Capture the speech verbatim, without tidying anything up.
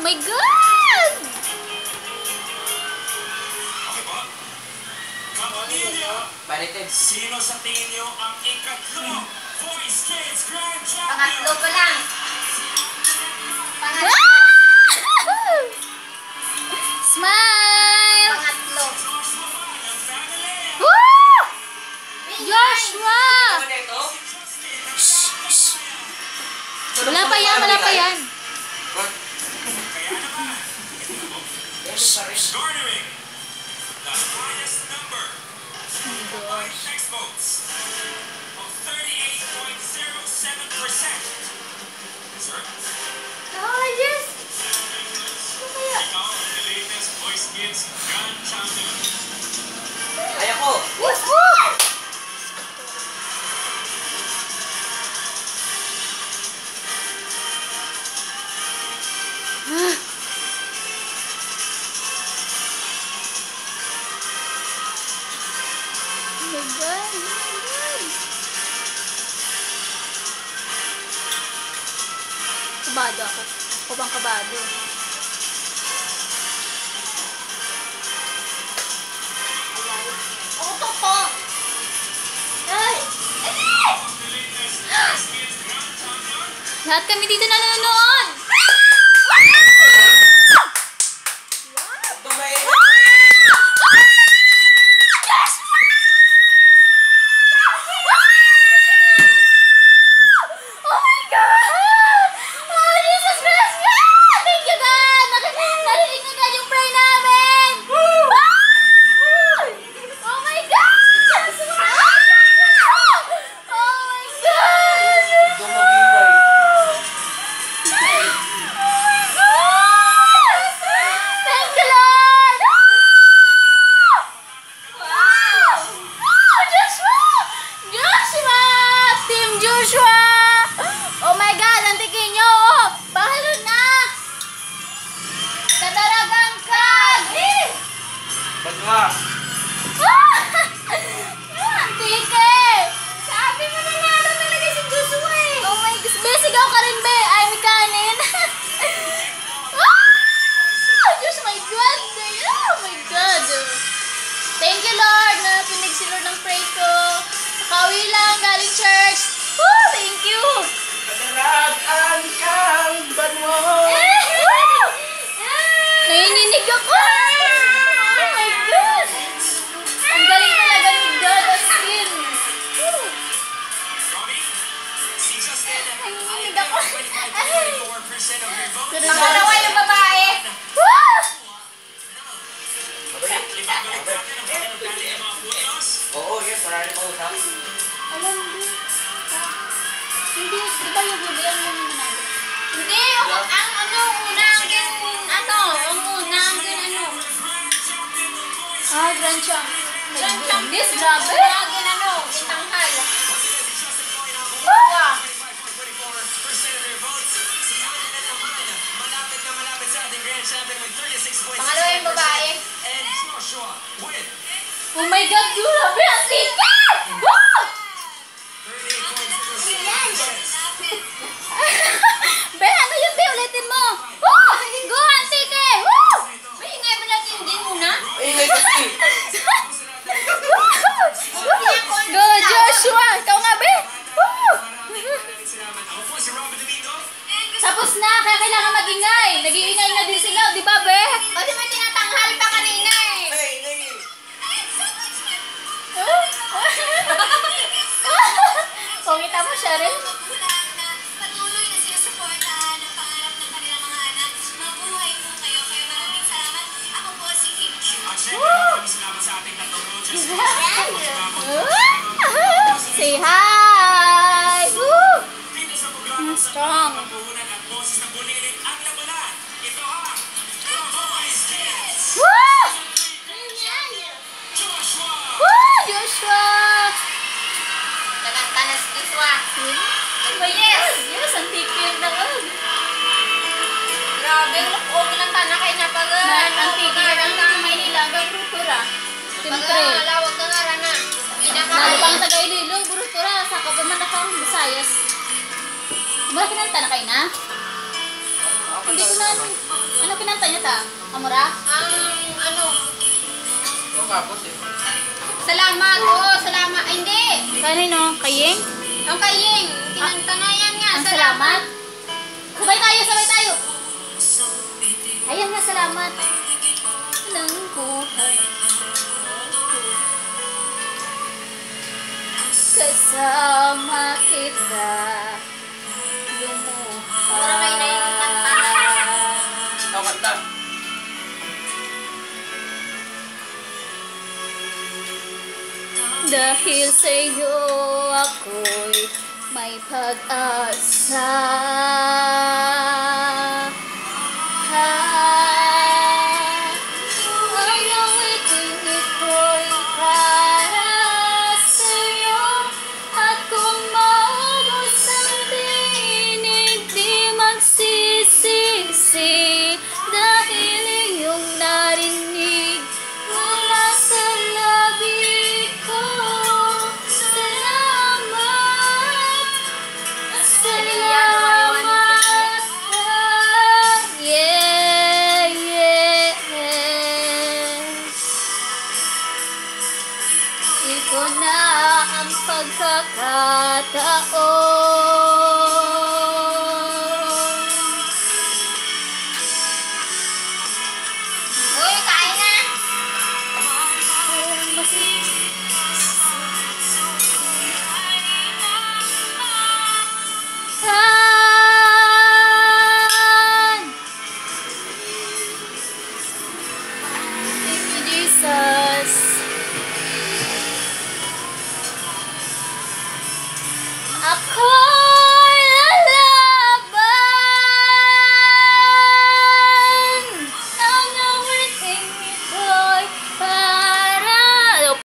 my God! Baliktad. Sino sa tingin niyo ang ikatlo? Voice Kids Grand Champion! Pangatlo pa lang. Pangatlo. Ah! Smile! Pangatlo. Woo! Joshua! Wala pa yan, wala pa yan. Garnering the highest number by text votes of thirty-eight point zero seven percent. Sir? Oh, yes! Ikaw ang the latest Voice Kids Grand Champion. Ay ako! Yes, oh! Oh my God, oh my God. Kabado ako. Ako bang kabado? Oo, to po. Ay! The latest Voice Kids Grand Champion. Lahat kami dito nanonood! Tumayin! Oh my God! Oh, Jesus Christ! God! Thank you, God! Nak- Narinig na God yung pray namin! Ah! Oh my God! Oh my God! Dumagingay. Thank you, Lord! Wow! Oh, Joshua! Joshua! Team Joshua! Oh my God! Antikin nyo! Oh! Bahalo na! Kadaragang kagi! Ba't nga? Ah! Antike! Sabi mo na nalo talaga si Joshua eh! Oh my God! Be, sigaw ka rin, be! I'm kanin! Ah! Diyos, my God! Oh my God! Thank you, Lord, na pinig si Lord ng pray ko. Nakauwi lang, galing church. Woo! Thank you! Kadaragan kang banmo. Nanginginig ako! Oh my God! Ang galing talaga ni God as in. Woo! Robbie, si Justin, Nanginginig ako. Ay! twenty-four percent of your votes. Pangalawa yung babae. Woo! Ibang balik natin ang pagkanugali ng mga puntos. Oo, yes. Marami pa usap. Alam mo, hindi, di ba yung huli ang yung nanalo? Hindi, ang ang ano, unang din, ano, ang unang din, ano. Ah, Grand Champ. My Grand Champ. goodness, grabe! Unang din, ano, itanghal. Ah! twenty-four percent of your votes. Si Alden na naman, malapit na malapit sa ating Grand Champion with thirty-six point six percent. Pangalawa yung babae. And Joshua with Oh my God, grabe! Ang tikat! Woo! thirty-eight point zero seven percent. Be, ano yun, Be? Ulitin mo! Woo! Go, Antike! Woo! May ingay mo natin din muna. Ingay kasi. Go, Joshua! Ikaw nga, Be! Woo! Ako po si Robin Domingo. Tapos na, kaya kailangan mag-ingay. Nag-iingay na din sila, di ba, Be? Kasi may tinatanghal pa kanina eh. Hey, ingay. Pongita mo siya rin. Patuloy na sinusuportahan ang pangarap ng kanilang mga anak. Mabuhay po kayo. Kaya maraming salamat. Ako po si Kim Chu. At syempre, maraming salamat sa ating tatlong coaches. Say hi! Woo! Dito sa programa sa Strong. pampuhunan at boses ng bulilit ang labanan. Ito ang The Voice Kids. Woo! Joshua! Woo! Joshua! Naganta na si Joshua. Oh, yes! Yes, ang tikil na ka. Grabe, lukog ng tanak kay napaga. Ang tikil ang Maynila hanggang Brutura. Siyempre. Paga, lawag ka nga rana. Lalo pang taga Iloilo, Brutura, sa kapaman na kang Visayas. Malaki ng tanakay na? Hindi ko na, Ano kinanta niya ta? Amora? Ang ano, Ito kapos eh. salamat. Oo, salamat. Ay, hindi. Kanino? Kayeng? Ang kayeng. Kinanta nga yan nga. Ang salamat? Sabay tayo, sabay tayo! Ayan nga, salamat. Ng buhay. Kasama kita. Lumuhay. Para may naiingkanta. Ikaw kanta. Dahil sa'yo ako'y may pag-asa.